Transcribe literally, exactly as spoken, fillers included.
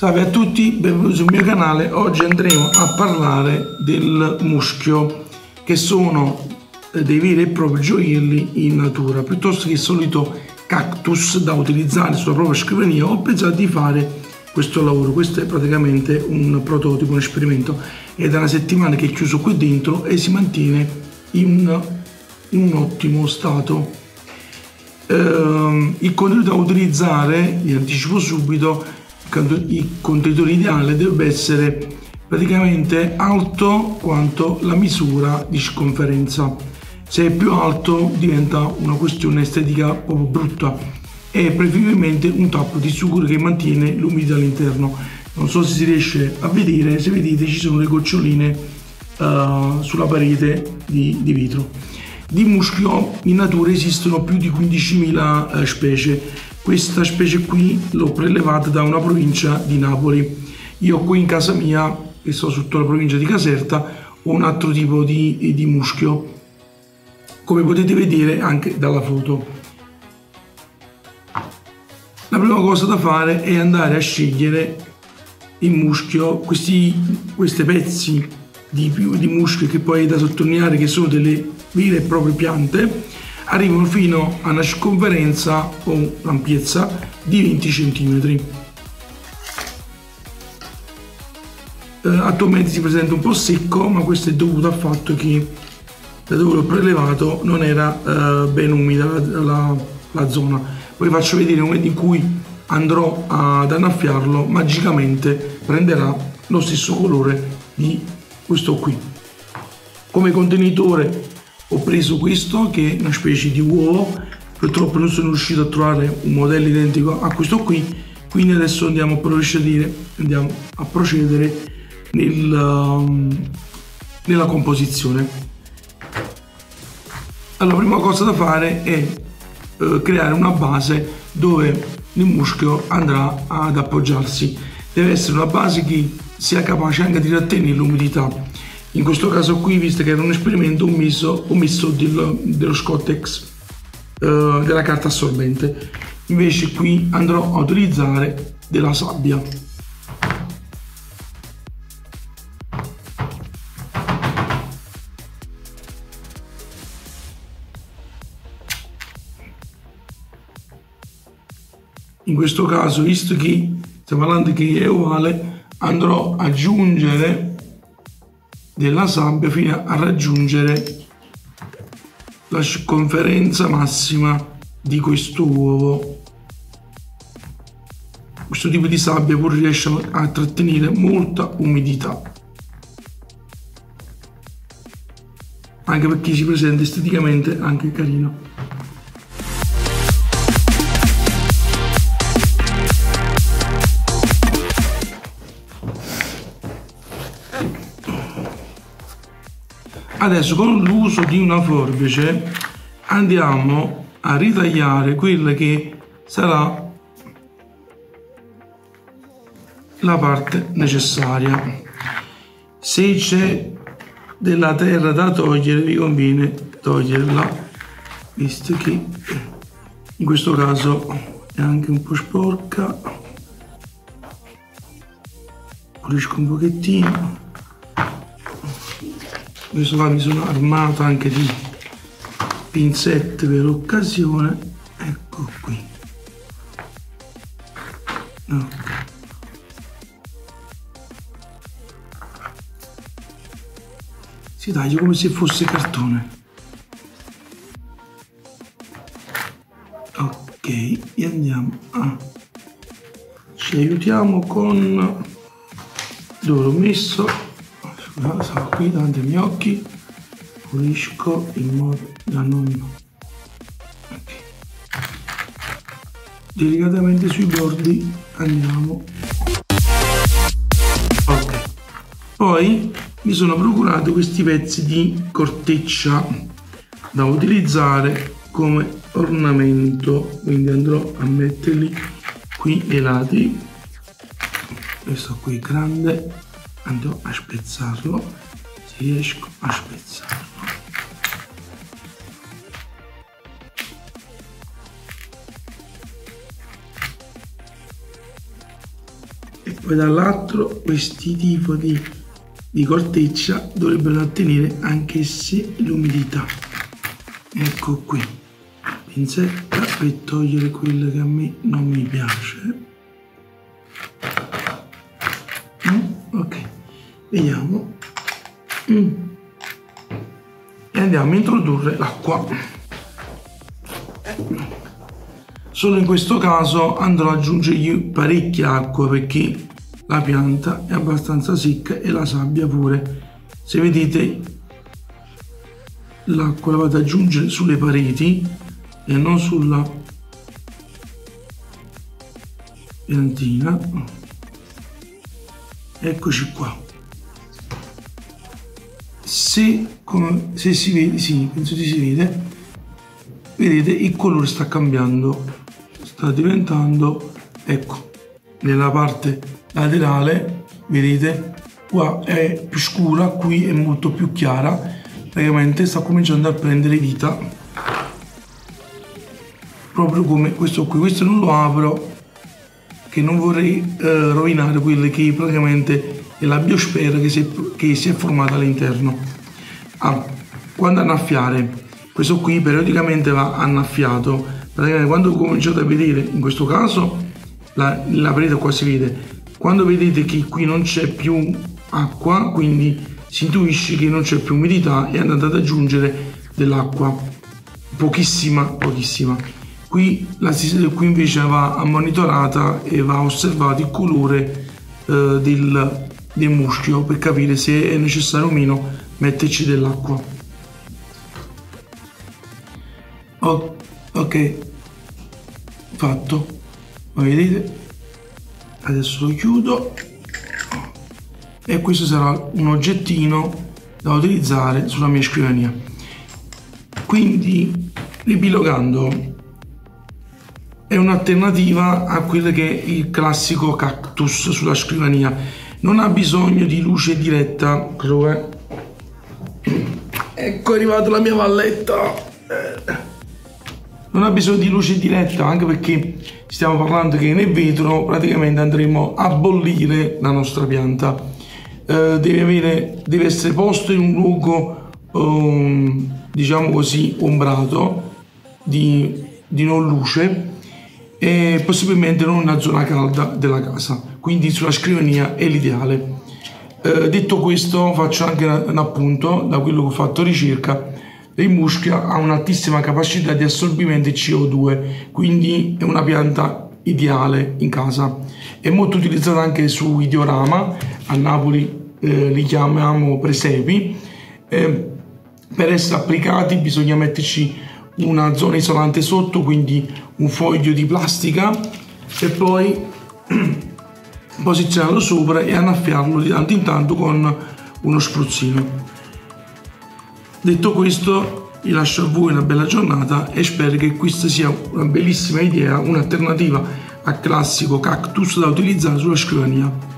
Salve a tutti, benvenuti sul mio canale. Oggi andremo a parlare del muschio, che sono dei veri e propri gioielli in natura. Piuttosto che il solito cactus da utilizzare sulla propria scrivania, ho pensato di fare questo lavoro. Questo è praticamente un prototipo, un esperimento. È da una settimana che è chiuso qui dentro e si mantiene in, in un ottimo stato. Uh, il contenuto da utilizzare, vi anticipo subito, il contenitore ideale dovrebbe essere praticamente alto quanto la misura di circonferenza. Se è più alto diventa una questione estetica proprio brutta, e preferibilmente un tappo di sughero che mantiene l'umidità all'interno. Non so se si riesce a vedere, se vedete ci sono le goccioline uh, sulla parete di, di vetro. Di muschio in natura esistono più di quindicimila uh, specie. Questa specie qui l'ho prelevata da una provincia di Napoli. Io qui in casa mia, che sto sotto la provincia di Caserta, ho un altro tipo di, di muschio, come potete vedere anche dalla foto. La prima cosa da fare è andare a scegliere il muschio, questi questi pezzi di, di muschio, che poi è da sottolineare che sono delle vere e proprie piante, arrivano fino a una circonferenza o l'ampiezza di venti centimetri. Eh, attualmente si presenta un po' secco, ma questo è dovuto al fatto che da dove l'ho prelevato non era eh, ben umida la, la, la zona. Poi faccio vedere nel momento in cui andrò ad annaffiarlo, magicamente prenderà lo stesso colore di questo qui. Come contenitore ho preso questo, che è una specie di uovo. Purtroppo non sono riuscito a trovare un modello identico a questo qui, quindi adesso andiamo a procedere, andiamo a procedere nel, nella composizione. Allora, la prima cosa da fare è eh, creare una base dove il muschio andrà ad appoggiarsi. Deve essere una base che sia capace anche di trattenere l'umidità. In questo caso qui, visto che era un esperimento, ho messo, ho messo dello, dello Scottex, eh, della carta assorbente. Invece qui andrò a utilizzare della sabbia. In questo caso, visto che stiamo parlando che è ovale, andrò ad aggiungere della sabbia fino a raggiungere la circonferenza massima di questo uovo. Questo tipo di sabbia pure riesce a trattenere molta umidità, anche perché si presenta esteticamente anche carino. Adesso, con l'uso di una forbice, andiamo a ritagliare quella che sarà la parte necessaria. Se c'è della terra da togliere, vi conviene toglierla, visto che in questo caso è anche un po' sporca. Pulisco un pochettino. Questo qua mi sono armato anche di pinzette per l'occasione. Ecco qui. Okay. Si taglia come se fosse cartone. Ok, e andiamo a... ci aiutiamo con... dove l'ho messo? Sono qui davanti ai miei occhi, pulisco in modo da non... Okay. Delicatamente sui bordi andiamo. Ok, poi mi sono procurato questi pezzi di corteccia da utilizzare come ornamento, quindi andrò a metterli qui ai lati. Questo qui è grande, andrò a spezzarlo, se riesco a spezzarlo. poi dall'altro questi tipi di, di corteccia dovrebbero trattenere anch'essi l'umidità. Ecco qui, pinzetta per togliere quello che a me non mi piace. Mm, ok, vediamo. Mm. E andiamo a introdurre l'acqua. Solo in questo caso andrò ad aggiungergli parecchia acqua perché la pianta è abbastanza secca e la sabbia pure. Se vedete, l'acqua la vado ad aggiungere sulle pareti e non sulla piantina. Eccoci qua. Se, come, se si vede, sì, penso che si vede, vedete il colore sta cambiando. Sta diventando, ecco, nella parte laterale, vedete, qua è più scura, qui è molto più chiara, praticamente sta cominciando a prendere vita, proprio come questo qui. Questo non lo apro, che non vorrei eh, rovinare quelle che praticamente è la biosfera che si è, che si è formata all'interno. Ah, quando annaffiare, questo qui periodicamente va annaffiato. Praticamente quando cominciate a vedere, in questo caso la, la parete qua si vede, quando vedete che qui non c'è più acqua, quindi si intuisce che non c'è più umidità, e andate ad aggiungere dell'acqua, pochissima, pochissima. Qui, la, qui invece va monitorata e va osservato il colore eh, del, del muschio per capire se è necessario o meno metterci dell'acqua. Oh. Ok, fatto, ma vedete, adesso lo chiudo e questo sarà un oggettino da utilizzare sulla mia scrivania. Quindi, ripilogando, è un'alternativa a quello che è il classico cactus sulla scrivania. Non ha bisogno di luce diretta. Ecco, è arrivata la mia valletta. Non ha bisogno di luce diretta, anche perché stiamo parlando che nel vetro praticamente andremo a bollire la nostra pianta. Eh, deve, avere, deve essere posto in un luogo, um, diciamo così, ombrato, di, di non luce, e possibilmente non in una zona calda della casa. Quindi sulla scrivania è l'ideale. Eh, detto questo, faccio anche un appunto da quello che ho fatto ricerca. Il muschio ha un'altissima capacità di assorbimento di C O due, quindi è una pianta ideale in casa. È molto utilizzata anche su diorama, a Napoli eh, li chiamiamo presepi. Eh, per essere applicati bisogna metterci una zona isolante sotto, quindi un foglio di plastica, e poi posizionarlo sopra e annaffiarlo di tanto in tanto con uno spruzzino. Detto questo, vi lascio a voi una bella giornata e spero che questa sia una bellissima idea, un'alternativa al classico cactus da utilizzare sulla scrivania.